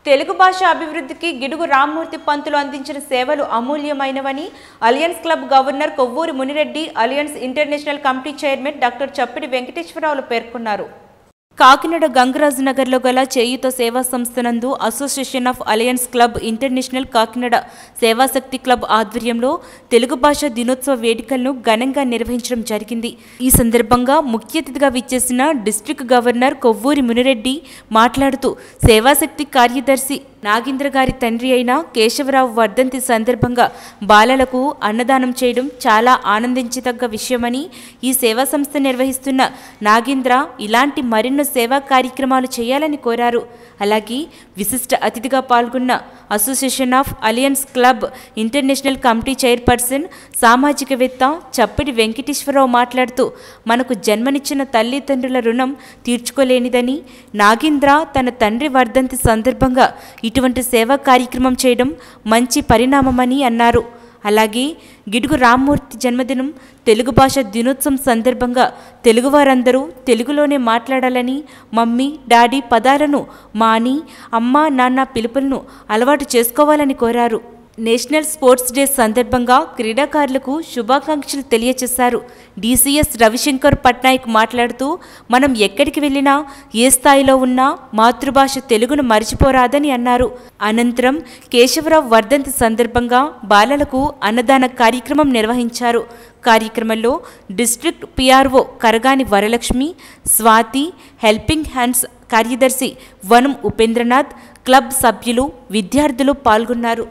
తెలుగు భాష అభివృద్ధికి గిడుగు రామ్మూర్తి పంతులు అందించిన సేవలు అమూల్యమైనవని alliance club governor Kovvuri Munireddy, alliance international committee chairman doctor Chappidi వెంకటేశ్వరరావులు పేర్కొన్నారు. కాకినాడ గంగరాజు నగర్లో గల చేయుత సేవా సంస్థ నందు association of alliance club international Kakinada Sevashakti club ఆధ్వర్యంలో తెలుగు భాష దినోత్సవ వేడుకలను ఘనంగా నిర్వహించడం జరిగింది. ఈ సందర్భంగా ముఖ్య అతిథిగా విచ్చేసిన డిస్ట్రిక్ట్ గవర్నర్ కొవ్వూరి మునిరెడ్డి మాట్లాడుతూ సేవాశక్తి కార్యదర్శి నాగేంద్ర గారి తండ్రి అయిన కేశవరావు వర్ధంతి సందర్భంగా బాలలకు అన్నదానం చేయడం చాలా ఆనందించదగ్గ విషయమని, ఈ సేవా సంస్థ నిర్వహిస్తున్న నాగేంద్ర ఇలాంటి మరెన్నో సేవా కార్యక్రమాలు చేయాలని కోరారు. అలాగే విశిష్ట అతిథిగా పాల్గొన్న association of alliance club international committee chairperson సామాజికవేత్త చప్పిడి వెంకటేశ్వరరావు మాట్లాడుతూ, మనకు జన్మనిచ్చిన తల్లిదండ్రుల రుణం తీర్చుకోలేనిదని, నాగేంద్ర తన తండ్రి వర్ధంతి సందర్భంగా ఇటువంటి సేవా కార్యక్రమం చేయడం మంచి పరిణామమని అన్నారు. అలాగే గిడుగు రామ్మూర్తి జన్మదినం తెలుగు భాష దినోత్సవం సందర్భంగా తెలుగువారందరూ తెలుగులోనే మాట్లాడాలని, మమ్మీ డాడీ పదాలను మాని అమ్మ నాన్న పిలుపులను అలవాటు చేసుకోవాలని కోరారు. నేషనల్ స్పోర్ట్స్ డే సందర్భంగా క్రీడాకారులకు శుభాకాంక్షలు తెలియజేశారు. డీసీఎస్ రవిశంకర్ పట్నాయక్ మాట్లాడుతూ, మనం ఎక్కడికి వెళ్ళినా ఏ స్థాయిలో ఉన్నా మాతృభాష తెలుగును మరిచిపోరాదని అన్నారు. అనంతరం కేశవరావు వర్ధంతి సందర్భంగా బాలలకు అన్నదాన కార్యక్రమం నిర్వహించారు. కార్యక్రమంలో district PRO Karagani Varalakshmi, Swathi, helping hands కార్యదర్శి వనం ఉపేంద్రనాథ్, క్లబ్ సభ్యులు, విద్యార్థులు పాల్గొన్నారు.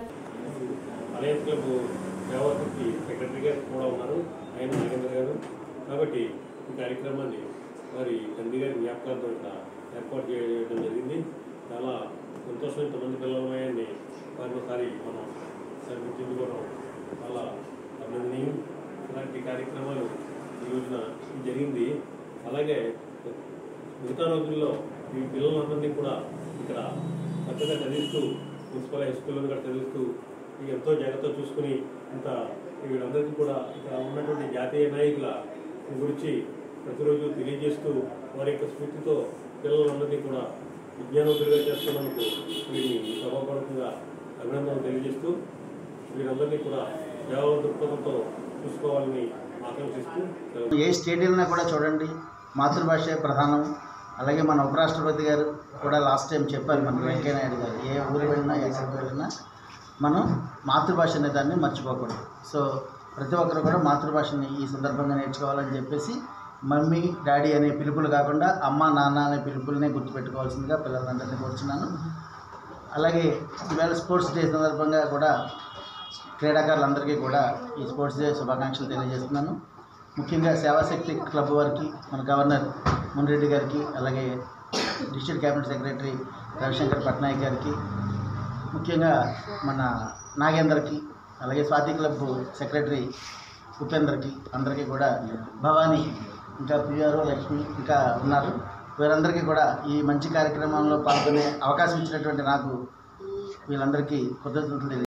అలయన్స్ క్లబ్ సేవాశక్తి సెక్రటరీ గారు కూడా ఉన్నారు, ఆయన నాగేంద్ర గారు. కాబట్టి ఈ కార్యక్రమాన్ని వారి తండ్రి గారి జ్ఞాపకాలతో ఏర్పాటు చేయడం జరిగింది. చాలా సంతోషం. ఇంతమంది పిల్లలమని వారిని ఒకసారి మనం సరిపించుకోవడం చాలా అభినందనీయం. ఇలాంటి కార్యక్రమాలు ఈ రోజున జరిగింది. అలాగే మిగతా రోజుల్లో ఈ పిల్లలందరినీ కూడా ఇక్కడ చక్కగా చదివిస్తూ, మున్సిపల్ హై స్కూల్లో కూడా చదివిస్తూ ఎంతో జాగ్రత్తగా చూసుకుని ఇంత వీళ్ళందరికీ కూడా ఇక్కడ ఉన్నటువంటి జాతీయ నాయకుల గురించి ప్రతిరోజు తెలియజేస్తూ వారి యొక్క స్ఫూర్తితో పిల్లలందరినీ కూడా విజ్ఞానవంతులుగా చేస్తున్నందుకు వీరిని సభాపూర్వకంగా అభినందనలు తెలియజేస్తూ వీరందరినీ కూడా సేవా దృక్పథంతో చూసుకోవాలని ఆకాంక్షిస్తూ, ఏ స్టేడియంలో కూడా చూడండి మాతృభాష ప్రధానం. అలాగే మన ఉపరాష్ట్రపతి గారు కూడా లాస్ట్ టైం చెప్పారు, మన వెంకయ్యనాయుడు గారు, ఏ ఊరు వెళ్ళినా ఎక్కడికి వెళ్ళినా మనం మాతృభాష అనే దాన్ని మర్చిపోకూడదు. సో ప్రతి ఒక్కరు కూడా మాతృభాషని ఈ సందర్భంగా నేర్చుకోవాలని చెప్పేసి మమ్మీ డాడీ అనే పిలుపులు కాకుండా అమ్మ నాన్న అనే పిలుపులనే గుర్తుపెట్టుకోవాల్సిందిగా పిల్లలందరినీ కోరుచున్నాను. అలాగే ఈవేళ స్పోర్ట్స్ డే సందర్భంగా కూడా క్రీడాకారులందరికీ కూడా ఈ స్పోర్ట్స్ డే శుభాకాంక్షలు తెలియజేస్తున్నాను. ముఖ్యంగా సేవాశక్తి క్లబ్ వారికి, మన గవర్నర్ మునిరెడ్డి గారికి, అలాగే district cabinet secretary Ravishankar Patnaik గారికి, ముఖ్యంగా మన నాగేందర్కి, అలాగే స్వాతి క్లబ్ సెక్రటరీ ఉపేందర్కి, అందరికీ కూడా భవానీ, ఇంకా పిఆర్ఓ లక్ష్మి ఇంకా ఉన్నారు. వీరందరికీ కూడా ఈ మంచి కార్యక్రమంలో పాల్గొనే అవకాశం ఇచ్చినటువంటి నాకు వీళ్ళందరికీ కృతజ్ఞతలు